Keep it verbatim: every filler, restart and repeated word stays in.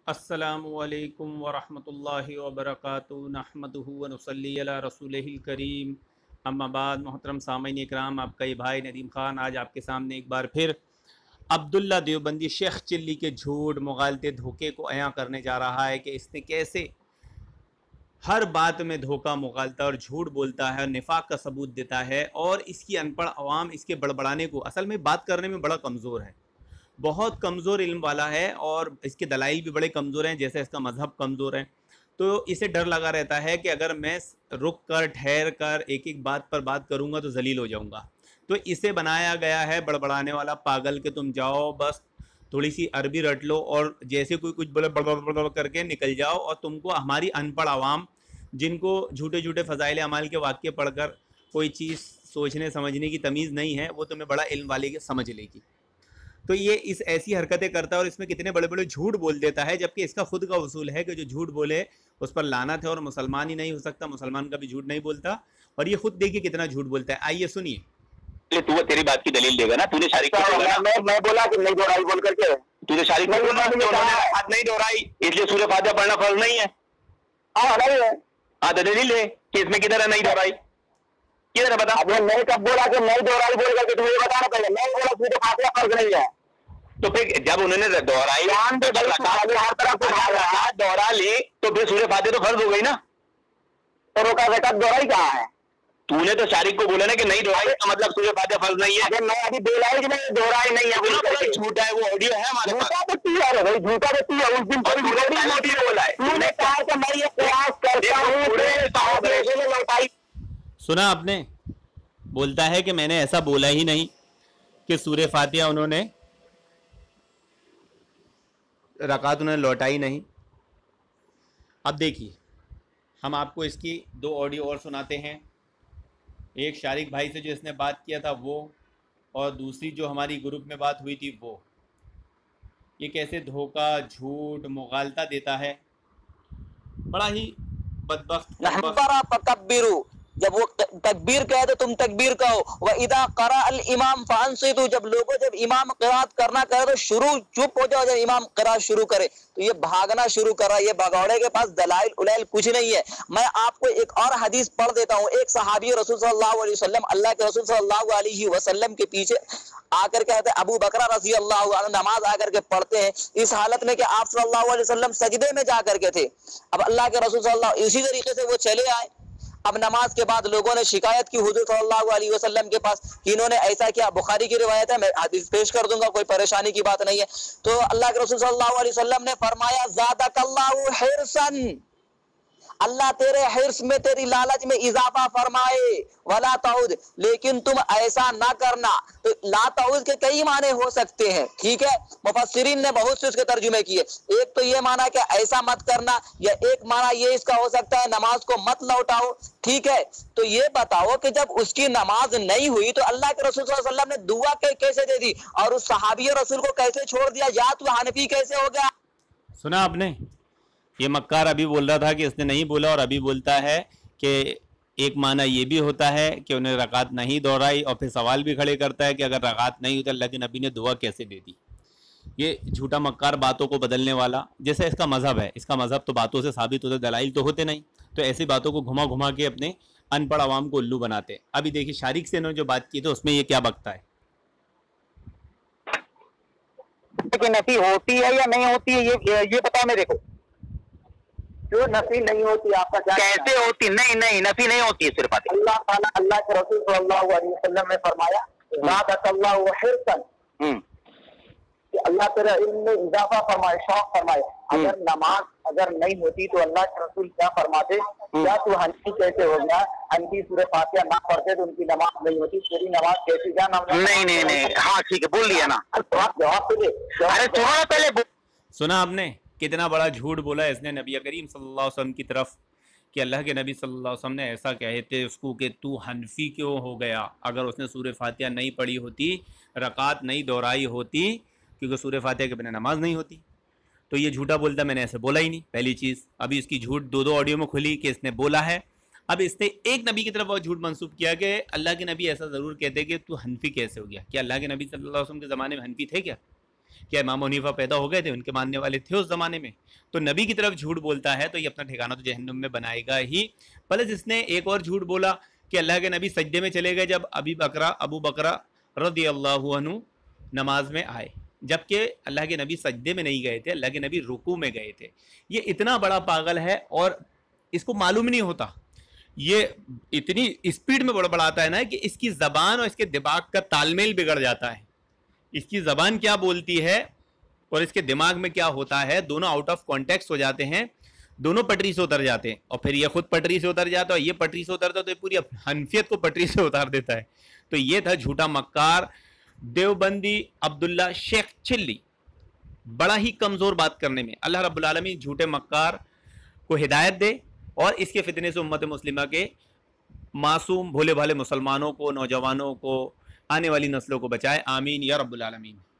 السلام علیکم ورحمۃ اللہ وبرکاتہ نحمدہ ونصلی علی رسولہ الکریم اما بعد محترم سامعین اکرام، آپ کا یہ بھائی ندیم خان آج آپ کے سامنے ایک بار پھر عبداللہ دیوبندی شیخ چلی کے جھوٹ مغالطے دھوکے کو عیاں کرنے جا رہا ہے کہ اس نے کیسے ہر بات میں دھوکہ مغالطہ اور جھوٹ بولتا ہے اور نفاق کا ثبوت دیتا ہے، اور اس کی ان پڑھ عوام اس کے بڑبڑانے کو اصل میں بات کرنے میں بڑا کمزور ہے، بہت کمزور علم والا ہے، اور اس کے دلائل بھی بڑے کمزور ہیں، جیسے اس کا مذہب کمزور ہے۔ تو اسے ڈر لگا رہتا ہے کہ اگر میں رک کر ٹھہر کر ایک ایک بات پر بات کروں گا تو ذلیل ہو جاؤں گا، تو اسے بنایا گیا ہے بڑبڑانے والا پاگل کہ تم جاؤ بس تھوڑی سی عربی رٹ لو اور جیسے کوئی کچھ بولے بڑ بڑ بڑ کر کے نکل جاؤ، اور تم کو ہماری ان پڑھ عوام جن کو جھوٹے جھوٹے فضائل اعمال کے واقعے پڑھ کر کوئی چیز سوچنے سمجھنے کی تمیز نہیں ہے، وہ تمہیں بڑا علم والے کے سمجھ لے گی۔ تو یہ اس ایسی حرکتیں کرتا ہے اور اس میں کتنے بڑے بڑے جھوٹ بول دیتا ہے، جبکہ اس کا خود کا اصول ہے کہ جو جھوٹ بولے اس پر لعنت ہے، اور مسلمان ہی نہیں ہو سکتا، مسلمان کا بھی جھوٹ نہیں بولتا، اور یہ خود دیکھیے کتنا جھوٹ بولتا ہے۔ آئیے سنیے۔ تو وہ تیری بات کی دلیل دے گا نا، تو نے شارک کو بولا نا، میں بولا کہ نہیں دہرائی بول کر کے تو نے شارک کو بولا کہ انہوں نے ہاتھ نہیں دہرائی اس لیے سورہ فاتحہ پڑھنا فرض نہیں ہے۔ ہاں نہیں ہے، ہاں تو دلیل ہے کہ اس میں کدھر ہے نہیں دہرائی، کدھر ہے بتا۔ اب میں کب بولا کہ نہیں دہرائی بول کر کے تمہیں بتانا پڑے گا، نہیں بولا سورہ فاتحہ فرض نہیں ہے، تو پھر جب انہوں نے دہرائی ہر طرف سے بھاگ رہا ہے دوہرا لی تو پھر سورہ فاتحہ تو فرض ہو گئی نا۔ تو روکا بیٹا دہرائی کہاں ہے؟ تو نے تو شارک کو بولا نا کہ نہیں دہرائی کا مطلب سورہ فاتحہ فرض نہیں ہے۔ اگر میں ابھی بولا ہے کہ نہیں دہرائی نہیں ہے بول کر کے، جھوٹا ہے، وہ آڈیو ہے ہمارے پاس۔ جھوٹا تو تو ہے بھائی، جھوٹا تو تو ہے، اس دن کوئی بولا آڈیو بولا ہے، تو نے کہا کہ میں یہ قیاس کرتا ہوں کہ میں لوٹائی۔ سنا آپ نے، بولتا ہے کہ میں نے ایسا بولا ہی نہیں کہ سورہ فاتحہ انہوں نے رکعت انہوں نے لوٹائی نہیں۔ اب دیکھیے ہم آپ کو اس کی دو آڈیو اور سناتے ہیں، ایک شارک بھائی سے جو اس نے بات کیا تھا وہ، اور دوسری جو ہماری گروپ میں بات ہوئی تھی وہ۔ یہ کیسے دھوکہ جھوٹ مغالطہ دیتا ہے، بڑا ہی بدبخت نحبرا فکبرو، جب وہ تکبیر کہے تو تم تکبیر کہو، وَإِذَا قَرَأَ الْإِمَامُ فَأَنصِتُوا، جب لوگوں جب امام قرات کرنا کہے تو شروع چپ ہو جاؤ، جب امام قرات شروع کرے تو یہ بھاگنا شروع کر رہا ہے، یہ بھگوڑے کے پاس دلائل الائل کچھ نہیں ہے۔ میں آپ کو ایک اور حدیث پڑھ دیتا ہوں، ایک صحابی رسول صلی اللہ علیہ وسلم، اللہ کے رسول صلی اللہ علیہ وسلم کے پیچھے آ کر کہتے ہیں، ابو بکر رضی اللہ عنہ نماز آ کر کے پڑھتے ہیں اس حالت میں کہ آپ صلی اللہ علیہ وسلم سجدے میں جا کر کے تھے۔ اب اللہ کے رسول صلی اللہ اسی طریقے سے وہ چلے آئے۔ اب نماز کے بعد لوگوں نے شکایت کی حضور صلی اللہ علیہ وسلم کے پاس کہ انہوں نے ایسا کیا، بخاری کی روایت ہے، میں حدیث پیش کر دوں گا، کوئی پریشانی کی بات نہیں ہے۔ تو اللہ کے رسول صلی اللہ علیہ وسلم نے فرمایا زادک اللہ حرصاً، اللہ تیرے حرص میں تیری لالچ میں اضافہ فرمائے، ولا تعود، لیکن تم ایسا نہ کرنا۔ تو لا تعود کے کئی معنی ہو سکتے ہیں، ٹھیک ہے، مفسرین نے بہت سے اس کے ترجمے کیے۔ ایک تو یہ معنی کہ ایسا مت کرنا، یا ایک معنی یہ اس کا ہو سکتا ہے نماز کو مت لوٹاؤ، ٹھیک ہے۔ تو یہ بتاؤ کہ جب اس کی نماز نہیں ہوئی تو اللہ کے رسول صلی اللہ علیہ وسلم نے دعا کیسے دے دی، اور اس صحابی رسول کو کیسے چھوڑ دیا، یا تو حنفی کیسے ہو گیا؟ سنا آپ نے؟ یہ مکار ابھی بول رہا تھا کہ اس نے نہیں بولا، اور ابھی بولتا ہے کہ ایک معنی یہ بھی ہوتا ہے کہ انہیں رکعت نہیں دہرائی، اور پھر سوال بھی کھڑے کرتا ہے کہ اگر رکعت نہیں ہوئی تو اللہ کے نبی نے دعا کیسے دے دی۔ یہ جھوٹا مکار باتوں کو بدلنے والا، جیسے اس کا مذہب ہے، اس کا مذہب تو باتوں سے ثابت ہوتا، دلائل تو ہوتے نہیں، تو ایسی باتوں کو گھما گھما کے اپنے ان پڑھ عوام کو الو بناتے۔ ابھی دیکھیے شارک سے انہوں نے جو بات کی تو اس میں یہ کیا بکتا ہے۔ کہ نفی ہوتی ہے یا نہیں ہوتی ہے، یہ یہ بتاؤ میرے کو، جو نفی نہیں ہوتی آپ کا کیا کیسے ہوتی؟ نہیں نہیں نفی نہیں ہوتی ہے صرف۔ اللہ تعالیٰ اللہ کے رسول صلی اللہ علیہ وسلم نے فرمایا زادک اللہ حرصاً، کہ اللہ تیرا علم میں اضافہ فرمائے، شوق فرمائے۔ اگر نماز اگر نہیں ہوتی تو اللہ کے رسول کیا فرماتے، کیا تو حنفی کیسے ہو گیا، حنفی سورہ فاتحہ نہ پڑھتے تو ان کی نماز نہیں ہوتی، تیری نماز کیسی جا نام؟ نہیں نہیں نہیں ہاں ٹھیک ہے، بول لیا نا۔ جواب تو دے۔ ارے سنو پہلے، سنا آپ نے کتنا بڑا جھوٹ بولا اس نے نبی کریم صلی اللہ علیہ وسلم کی طرف، کہ اللہ کے نبی صلی اللہ علیہ وسلم نے ایسا کہتے اس کو کہ تو حنفی کیوں ہو گیا، اگر اس نے سورہ فاتحہ نہیں پڑھی ہوتی، رکعت نہیں دہرائی ہوتی، کیونکہ سورہ فاتحہ کے بنا نماز نہیں ہوتی، تو یہ جھوٹا بولتا میں نے ایسے بولا ہی نہیں، پہلی چیز۔ ابھی اس کی جھوٹ دو دو آڈیو میں کھلی کہ اس نے بولا ہے۔ اب اس نے ایک نبی کی طرف وہ جھوٹ منسوب کیا کہ اللہ کے نبی ایسا ضرور کہتے کہ تو حنفی کیسے ہو گیا، کیا اللہ کے نبی صلی اللہ علیہ وسلم کے زمانے میں حنفی تھے کیا؟ کیا امام حنیفہ پیدا ہو گئے تھے؟ ان کے ماننے والے تھے اس زمانے میں. تو نبی کی طرف جھوٹ بولتا ہے تو یہ اپنا ٹھکانہ تو جہنم میں بنائے گا ہی. پلس اس نے ایک اور جھوٹ بولا کہ اللہ کے نبی سجدے میں چلے گئے جب ابی بکرا ابو بکرا رضی اللہ عنہ نماز میں آئے، جبکہ اللہ کے نبی سجدے میں نہیں گئے تھے، اللہ کے نبی رکوع میں گئے تھے. یہ اتنا بڑا پاگل ہے اور اس کو معلوم نہیں ہوتا، یہ اتنی اسپیڈ میں بڑا بڑھاتا ہے نا کہ اس کی زبان اور اس کے دماغ کا تال میل بگڑ جاتا ہے. اس کی زبان کیا بولتی ہے اور اس کے دماغ میں کیا ہوتا ہے، دونوں آؤٹ آف کانٹیکسٹ ہو جاتے ہیں، دونوں پٹری سے اتر جاتے ہیں. اور پھر یہ خود پٹری سے اتر جاتا ہے اور یہ پٹری سے اترتا ہے تو یہ پوری حنفیت کو پٹری سے اتار دیتا ہے. تو یہ تھا جھوٹا مکار دیوبندی عبداللہ شیخ چلی، بڑا ہی کمزور بات کرنے میں. اللہ رب العالمین جھوٹے مکار کو ہدایت دے اور اس کے فتنے سے امت مسلمہ کے معصوم بھولے بھالے مسلمانوں کو، نوجوانوں کو، آنے والی نسلوں کو بچائے. آمین یا رب العالمین.